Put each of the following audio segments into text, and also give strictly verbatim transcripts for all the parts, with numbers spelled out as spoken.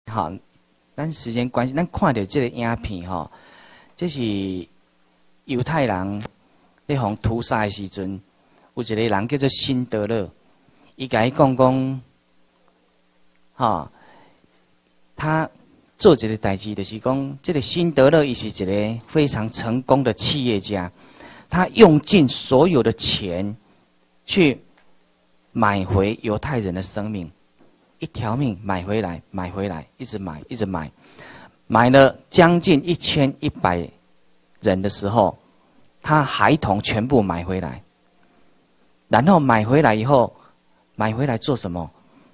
哈，咱时间关系，咱看到这个影片哈，这是犹太人咧互屠杀的时阵，有一个人叫做辛德勒，伊甲伊讲讲，哈，他做一个代志，就是讲，这个辛德勒伊是一个非常成功的企业家，他用尽所有的钱去买回犹太人的生命。一条命买回来，买回来，一直买，一直买，买了将近一千一百人的时候，他孩童全部买回来。然后买回来以后，买回来做什么？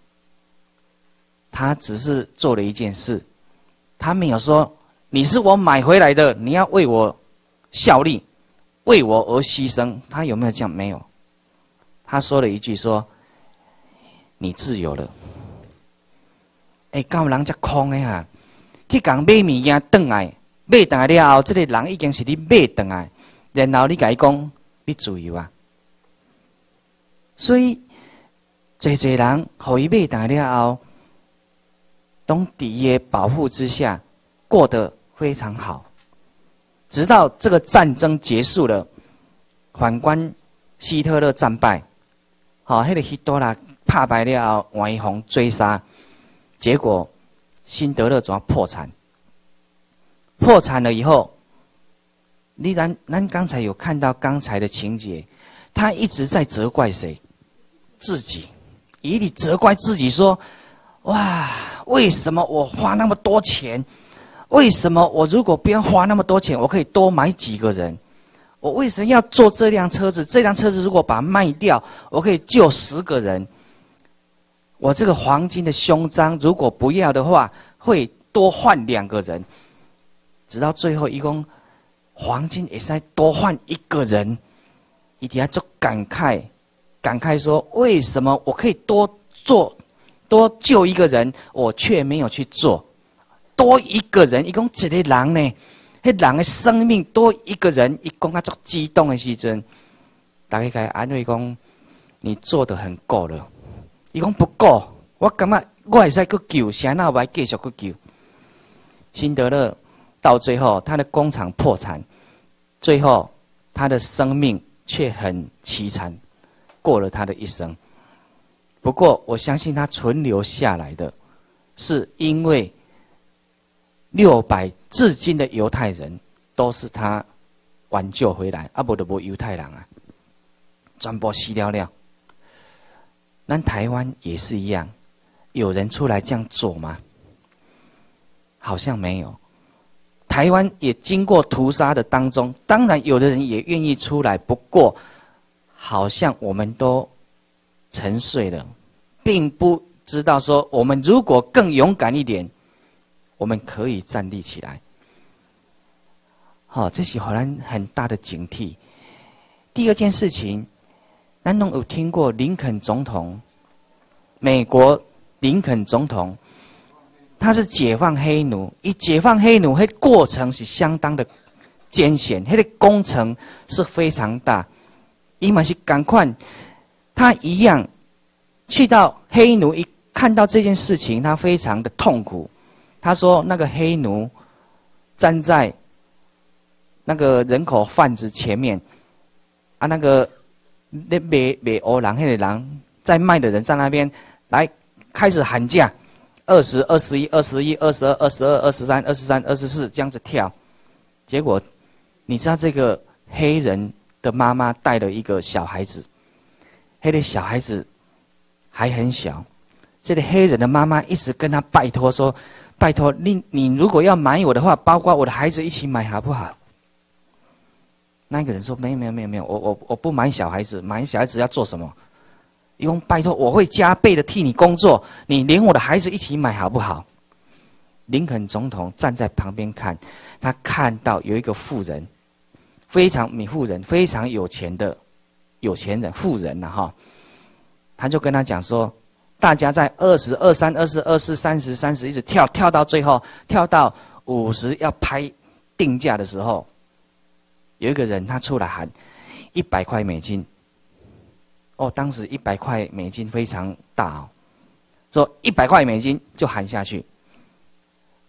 他只是做了一件事，他没有说你是我买回来的，你要为我效力，为我而牺牲。他有没有这样？没有。他说了一句说：“你自由了。”哎，敢有人遮空的哈？去共买物件转来，买回来了后，这个人已经是你买回来，然后你甲伊讲，你自由啊。所以，侪侪人，互伊买回来了后，拢伫伊的保护之下，过得非常好。直到这个战争结束了，反观希特勒战败，好、哦，迄、那个希特勒打败了后，换伊互追杀。结果，辛德勒怎破产？破产了以后，你咱咱刚才有看到刚才的情节，他一直在责怪谁？自己，一直责怪自己说：“哇，为什么我花那么多钱？为什么我如果不要花那么多钱，我可以多买几个人？我为什么要坐这辆车子？这辆车子如果把它卖掉，我可以救十个人。”我这个黄金的胸章，如果不要的话，会多换两个人。直到最后，一共黄金也是多换一个人。伊底下就感慨，感慨说：为什么我可以多做、多救一个人，我却没有去做？多一个人，一共一个人呢？迄人的生命多一个人，一共啊足激动的时阵，大家该安慰讲：你做得很够了。伊讲不够，我感觉我会使去救，谁那我还继续去救？辛德勒到最后，他的工厂破产，最后他的生命却很凄惨，过了他的一生。不过，我相信他存留下来的，是因为六百至今的犹太人都是他挽救回来，啊，无就无犹太人啊，全部死了了。那台湾也是一样，有人出来这样做吗？好像没有。台湾也经过屠杀的当中，当然有的人也愿意出来，不过好像我们都沉睡了，并不知道说，我们如果更勇敢一点，我们可以站立起来。好、哦，这是荷兰很大的警惕。第二件事情。咱拢有听过林肯总统，美国林肯总统，他是解放黑奴，以解放黑奴，迄过程是相当的艰险，迄个工程是非常大。伊嘛是赶快，他一样去到黑奴，一看到这件事情，他非常的痛苦。他说，那个黑奴站在那个人口贩子前面，啊，那个。那卖卖欧人，那个人在卖的人在那边来开始喊价，二十、二十一、二十一、二十二、二十二、二十三、二十三、二十四这样子跳。结果，你知道这个黑人的妈妈带了一个小孩子，黑的小孩子还很小，这个黑人的妈妈一直跟他拜托说：“拜托你，你如果要买我的话，包括我的孩子一起买好不好？”那个人说：“没有没有没有没有，我我我不买小孩子，买小孩子要做什么？一共拜托，我会加倍的替你工作，你连我的孩子一起买好不好？”林肯总统站在旁边看，他看到有一个富人，非常米富人，非常有钱的有钱人富人了、啊、哈，他就跟他讲说：“大家在二十二三、二四、二四、三十、三十一直跳跳到最后，跳到五十要拍定价的时候。”有一个人他出来喊一百块美金，哦，当时一百块美金非常大哦，说一百块美金就喊下去，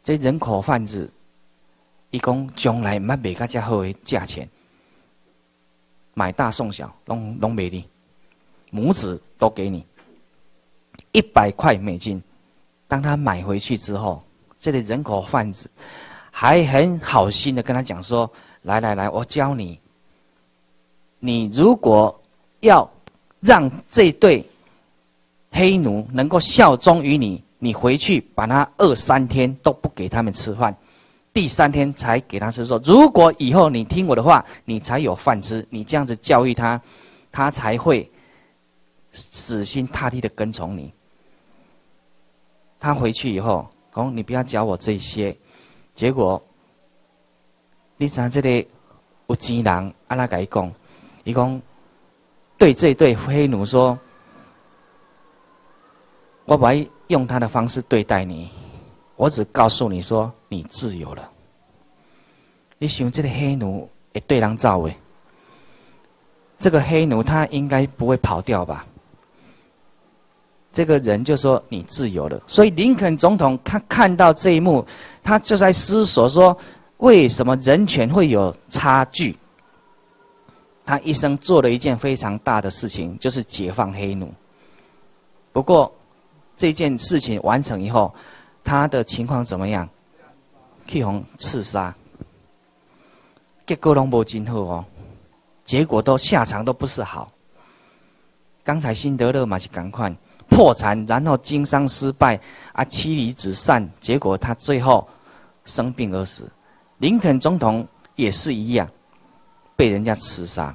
这人口贩子，伊讲将来毋捌卖到遮好的价钱，买大送小，拢拢卖你，母子都给你，一百块美金。当他买回去之后，这个人口贩子还很好心的跟他讲说：“来来来，我教你，你如果要让这对黑奴能够效忠于你，你回去把他饿三天都不给他们吃饭，第三天才给他吃。说如果以后你听我的话，你才有饭吃。你这样子教育他，他才会死心塌地的跟从你。”他回去以后，讲你不要教我这些，结果，你知道这个有钱人安那甲伊讲，伊讲对这对黑奴说，我不会用他的方式对待你，我只告诉你说你自由了。你想这个黑奴会对人走诶？这个黑奴他应该不会跑掉吧？这个人就说你自由了，所以林肯总统他看到这一幕，他就在思索说，为什么人权会有差距？他一生做了一件非常大的事情，就是解放黑奴。不过这件事情完成以后，他的情况怎么样？去互刺杀，结果拢无真好哦，结果都下场都不是好。刚才辛德勒嘛是同款。破产，然后经商失败，啊，妻离子散，结果他最后生病而死。林肯总统也是一样，被人家刺杀。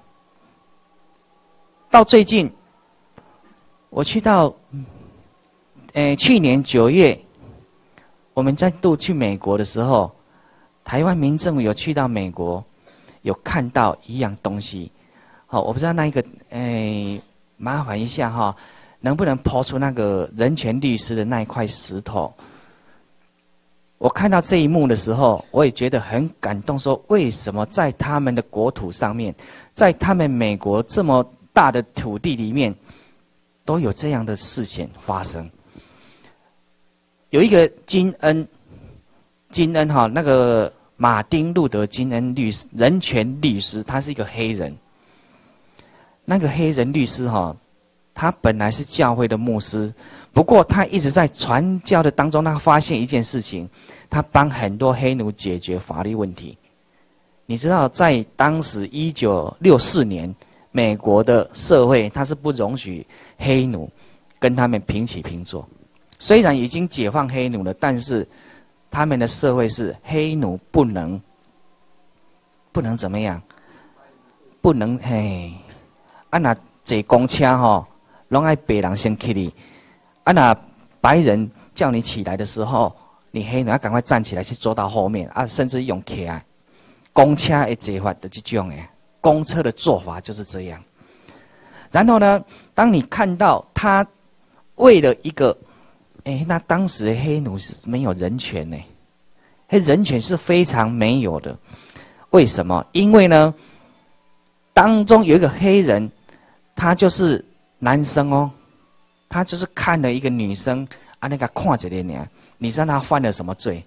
到最近，我去到，呃，去年九月，我们再度去美国的时候，台湾民政有去到美国，有看到一样东西。好，我不知道那一个，哎，麻烦一下哈。能不能抛出那个人权律师的那一块石头？我看到这一幕的时候，我也觉得很感动。说为什么在他们的国土上面，在他们美国这么大的土地里面，都有这样的事情发生？有一个金恩，金恩哈，那个马丁路德金恩律师，人权律师，他是一个黑人。那个黑人律师哈。他本来是教会的牧师，不过他一直在传教的当中，他发现一件事情，他帮很多黑奴解决法律问题。你知道，在当时一九六四年，美国的社会他是不容许黑奴跟他们平起平坐。虽然已经解放黑奴了，但是他们的社会是黑奴不能不能怎么样，不能嘿，啊那坐公车吼。拢爱白人先起你，啊那白人叫你起来的时候，你黑人要赶快站起来去坐到后面啊，甚至用起来。公车的做法就这种诶，公车的做法就是这样。然后呢，当你看到他为了一个，诶，那当时的黑奴是没有人权呢，黑人权是非常没有的。为什么？因为呢，当中有一个黑人，他就是。男生哦，他就是看了一个女生啊，那个看着的呢，你知道他犯了什么罪？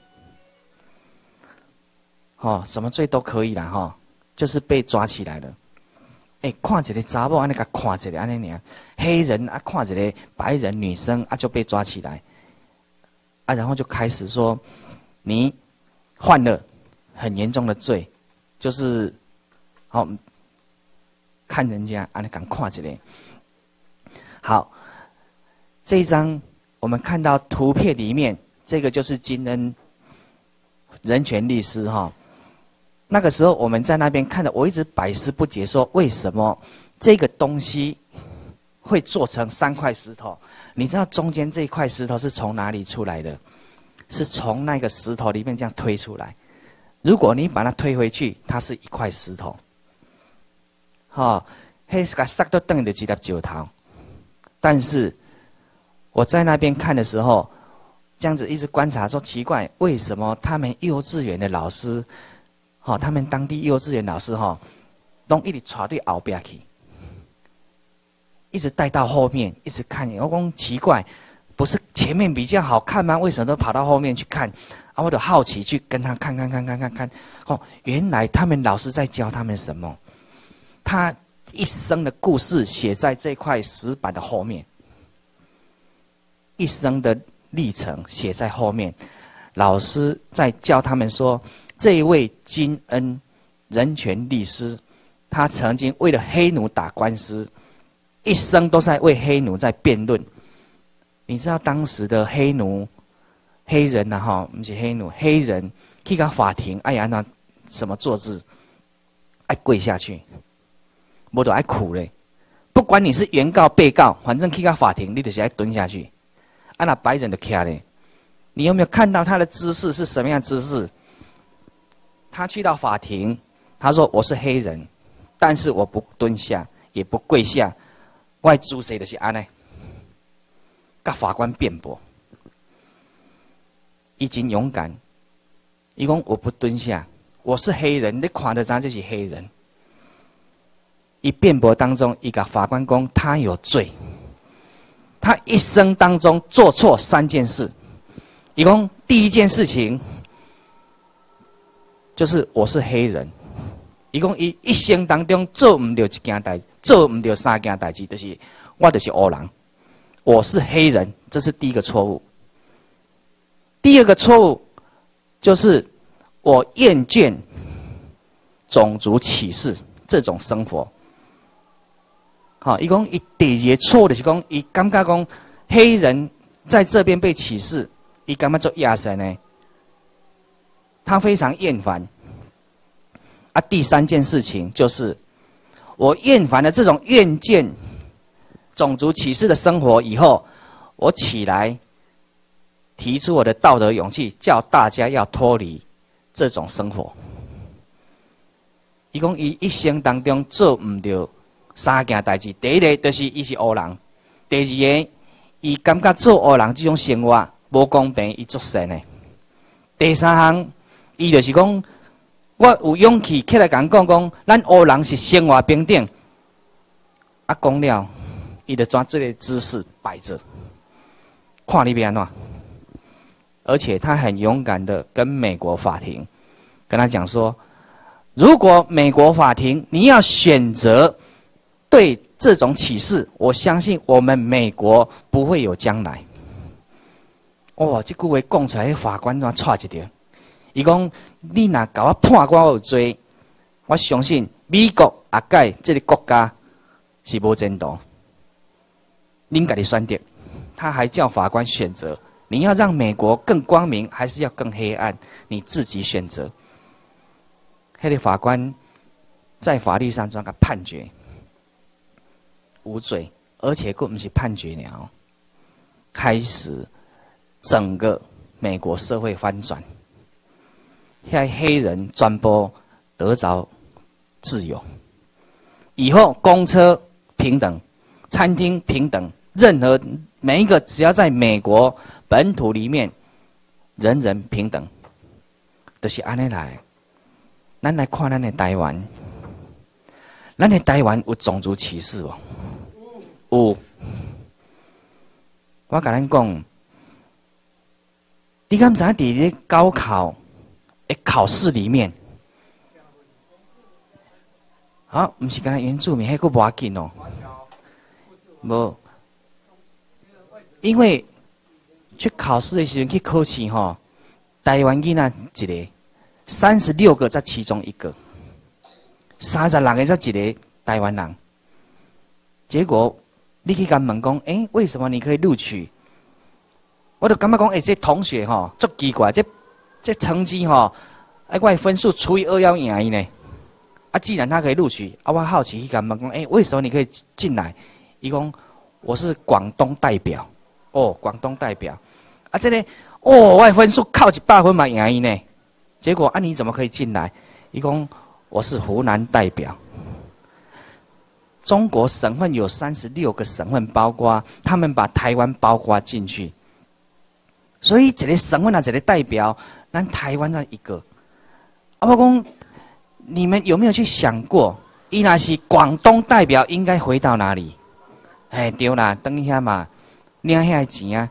哦，什么罪都可以啦哈、哦，就是被抓起来了。哎，看着的查某啊，那个看着的安尼呢，黑人啊看着的白人女生啊就被抓起来，啊，然后就开始说你犯了很严重的罪，就是好、哦、看人家啊，那敢看着的。好，这一张我们看到图片里面，这个就是金恩人权律师哈。那个时候我们在那边看的，我一直百思不解，说为什么这个东西会做成三块石头？你知道中间这一块石头是从哪里出来的？是从那个石头里面这样推出来。如果你把它推回去，它是一块石头。哈、哦，黑个塞都等于几粒石头。但是我在那边看的时候，这样子一直观察，说奇怪，为什么他们幼稚园的老师，哈、哦，他们当地幼稚园老师哈，都一直带对后边去，一直带到后面，一直看。我讲奇怪， 不是前面比较好看吗？为什么都跑到后面去看？啊，我就好奇去跟他看看看看看看。哦，原来他们老师在教他们什么？他一生的故事写在这块石板的后面，一生的历程写在后面。老师在教他们说，这一位金恩人权律师，他曾经为了黑奴打官司，一生都在为黑奴在辩论。你知道当时的黑奴、黑人呐、啊、哈，不是黑奴，黑人去到法庭，哎呀，那什么坐姿，爱跪下去，无就爱哭嘞。不管你是原告、被告，反正去到法庭，你就是爱蹲下去。啊，那白人的徛嘞，你有没有看到他的姿势是什么样的姿势？他去到法庭，他说我是黑人，但是我不蹲下，也不跪下，我的姿势就是安尼。跟法官辩驳，已经勇敢。伊讲我不蹲下，我是黑人，你看得咱这是黑人。一辩驳当中，一个法官讲他有罪，他一生当中做错三件事。伊讲第一件事情就是我是黑人。伊讲伊一生当中做唔到一件代，做唔到三件代志，就是我就是黑人。我是黑人，这是第一个错误。第二个错误就是我厌倦种族歧视这种生活。好，伊讲伊第二个错就是讲，伊感觉讲黑人在这边被歧视，伊感觉做亚神呢，他非常厌烦。啊，第三件事情就是我厌烦了这种厌倦种族歧视的生活以后，我起来提出我的道德勇气，叫大家要脱离这种生活。伊讲伊一生当中做唔到三件代志，第一个就是伊是黑人，第二个伊感觉做黑人这种生活无公平，伊作甚的。第三项，伊就是讲，我有勇气起来讲讲讲，咱黑人是生活平等。啊，讲了。伊的抓这类姿势摆着，看你变安怎。而且他很勇敢的跟美国法庭跟他讲说，如果美国法庭你要选择对这种歧视，我相信我们美国不会有将来。哇，这句话讲出来，法官怎踹一条？伊讲你若甲我判我有罪，我相信美国也改这个国家是无前途。您自己选择，他还叫法官选择，你要让美国更光明，还是要更黑暗？你自己选择。那个法官在法律上做个判决，无罪，而且根本是判决了，开始整个美国社会翻转，现在黑人全部得着自由，以后公车平等，餐厅平等。任何每一个只要在美国本土里面，人人平等，就是安尼来。咱来看咱的台湾，咱的台湾有种族歧视哦，有。我甲咱讲，你敢知伫咧高考的考试里面，啊，不是干那原住民，迄个无要紧哦，无。因为去考试的时候去考试吼，台湾囡仔一个，三十六个在其中一个，三十六个在一个台湾人。结果你去甲问讲，诶、欸，为什么你可以录取？我就感觉讲，诶、欸，这同学吼，足奇怪，这这成绩吼，哎，我的分数除以二要赢伊呢。啊，既然他可以录取，啊，我好奇去甲问讲，诶、欸，为什么你可以进来？伊讲我是广东代表。哦，广东代表，啊，这个哦，我的分数靠一百分嘛赢伊呢。结果啊，你怎么可以进来？伊讲我是湖南代表。中国省份有三十六个省份，包括他们把台湾包括进去，所以一个省份啊，一个代表，咱台湾那一个。啊，我讲你们有没有去想过，伊那是广东代表，应该回到哪里？哎，对啦，等一下嘛。领遐钱啊，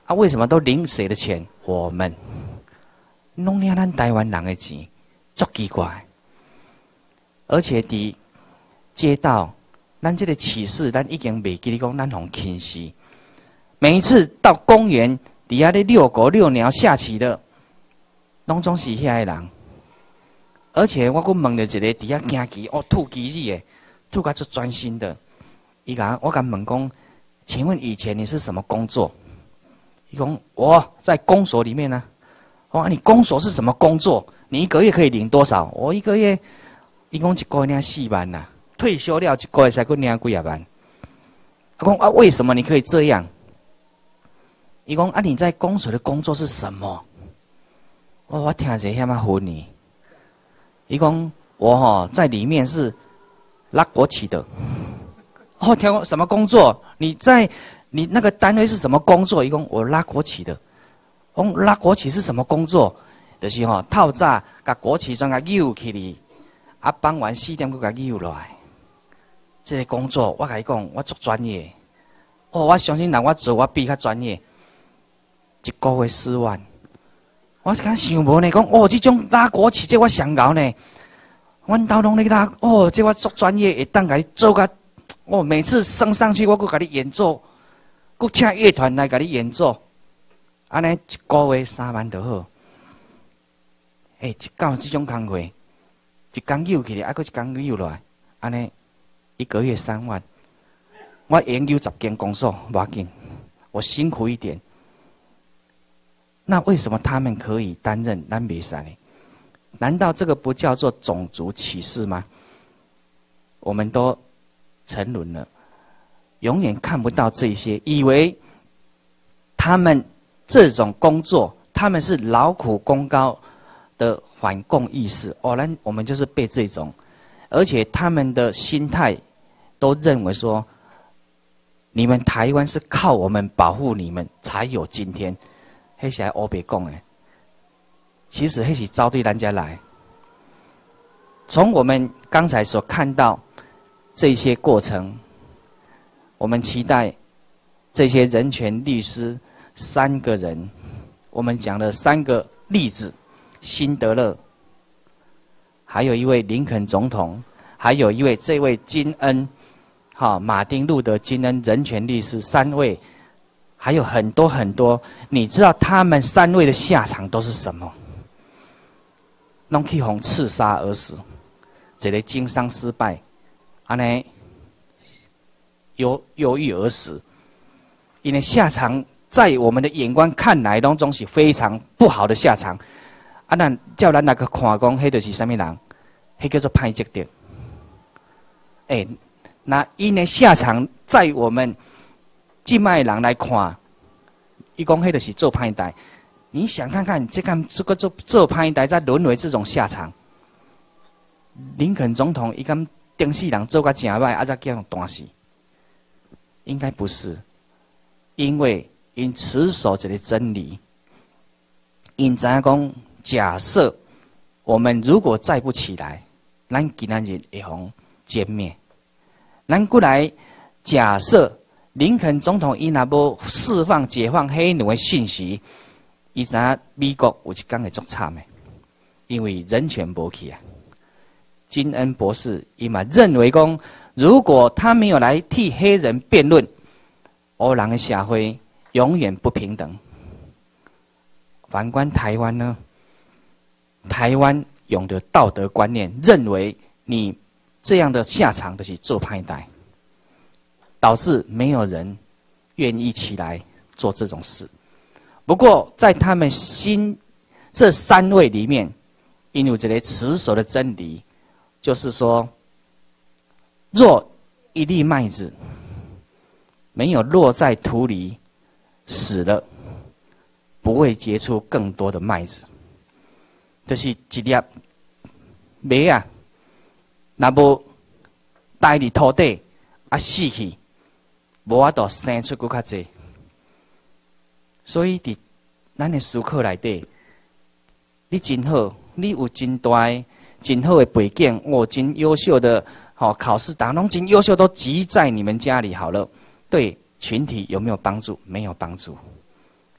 啊，为什么都领谁的钱？我们弄领咱台湾人的钱，足奇怪。而且伫街道，咱这个启示，咱已经袂记得讲咱互轻视。每一次到公园底下咧遛狗、遛鸟、下棋的，拢总是遐个人。而且我佫问着一个底下行棋哦，吐棋子的，吐甲足专心的。伊甲我甲问讲，请问以前你是什么工作？伊讲我在公所里面呢、啊。我说你公所是什么工作？你一个月可以领多少？我一个月，伊讲一个月领四万呐、啊，退休了一个月才佫领几啊万。我讲啊，为什么你可以这样？伊讲啊，你在公所的工作是什么？我我听着遐么昏呢。伊讲我哈、哦、在里面是拉国旗的。哦，听我什么工作？你在你那个单位是什么工作？伊讲我拉国旗的。我讲拉国旗是什么工作？就是吼、哦、透早甲国旗装甲扭起哩，啊傍晚四点佫甲扭落来。这个工作我甲伊讲，我足专业。哦，我相信人我做我比较专业。一个月四万，我敢想无呢？讲哦，这种拉国旗，这我上高呢。阮兜拢咧拉，哦，这我足专业，会当甲你做甲，哦，每次升上去，我佫甲你演奏，佫请乐团来甲你演奏，安尼一个月三万就好。诶、欸，一到这种工课，一工扭起来，啊，佫一工扭落来，安尼一个月三万。我研究十间公所，无要紧，我辛苦一点。那为什么他们可以担任咱袂使呢？难道这个不叫做种族歧视吗？我们都沉沦了，永远看不到这些，以为他们这种工作，他们是劳苦功高的反共意识。哦，那我们就是被这种，而且他们的心态都认为说，你们台湾是靠我们保护你们才有今天。迄是黑白讲的，其实迄是招对咱家来。从我们刚才所看到这些过程，我们期待这些人权律师三个人，我们讲了三个例子：辛德勒，还有一位林肯总统，还有一位这位金恩，哈，马丁路德金恩人权律师，三位。还有很多很多，你知道他们三位的下场都是什么？拢去互刺杀而死，一个经商失败，安尼忧忧郁而死。因为下场在我们的眼光看来，拢总是非常不好的下场。啊，咱叫咱那个看讲，迄就是什么人？迄叫做歹积德。哎、欸，那因的下场在我们。境外人来看，伊讲迄就是做歹代。你想看看，这个这个做做歹代，再沦为这种下场。林肯总统伊敢定死人做甲真歹，啊再叫人断死？应该不是，因为因持守一个真理，因知影讲，假设我们如果再不起来，咱今仔日会互歼灭。咱过来假设。林肯总统伊若无释放解放黑奴的信息，伊知影美国有一天会足惨的，因为人权无去啊。金恩博士伊嘛认为讲，如果他没有来替黑人辩论，黑人的社会永远不平等。反观台湾呢，台湾用的道德观念认为你这样的下场就是做歹代。导致没有人愿意起来做这种事。不过，在他们心这三位里面，因有这个持守的真理，就是说，若一粒麦子没有落在土里死了，不会结出更多的麦子。就是一粒麦啊，若无待伫土地啊死去。无法度生出佫较济，所以伫咱的思考内底，你真好，你有真大、真好的背景，哦，真优秀的，好、哦、考试打拢真优秀，都集在你们家里好了。对群体有没有帮助？没有帮助，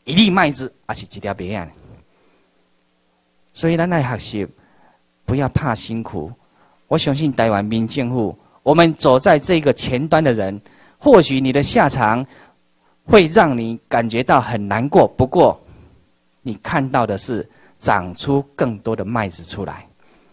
一粒麦子，还是一条麦啊。所以咱来学习，不要怕辛苦。我相信台湾民政府，我们走在这个前端的人，或许你的下场会让你感觉到很难过，不过你看到的是长出更多的麦子出来。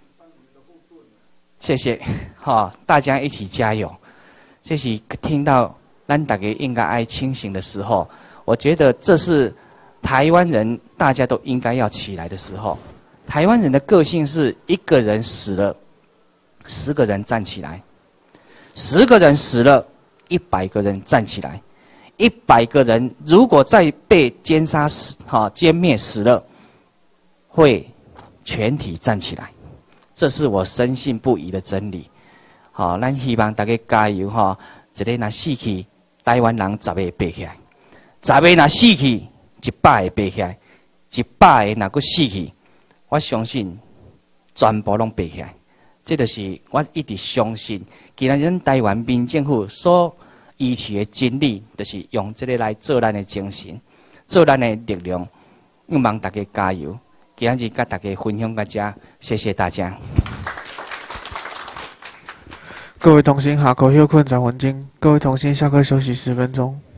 谢谢，好，大家一起加油。这是听到咱大家应该爱清醒的时候，我觉得这是台湾人大家都应该要起来的时候。台湾人的个性是一个人死了，十个人站起来；十个人死了，一百个人站起来；一百个人如果再被奸杀死、哈歼灭死了，会全体站起来。这是我深信不疑的真理。好，咱希望大家加油哈！一个若死去，台湾人十个会爬起来；十个若死去，一百会爬起来；一百个若阁死去。我相信全部拢爬起来，这就是我一直相信。既然咱台湾民政府所依持的真理，就是用这个来做咱的精神，做咱的力量。希望大家加油！今日跟大家分享到这，谢谢大家。 各位同心，下课休困三分钟。各位同心，下课休息十分钟。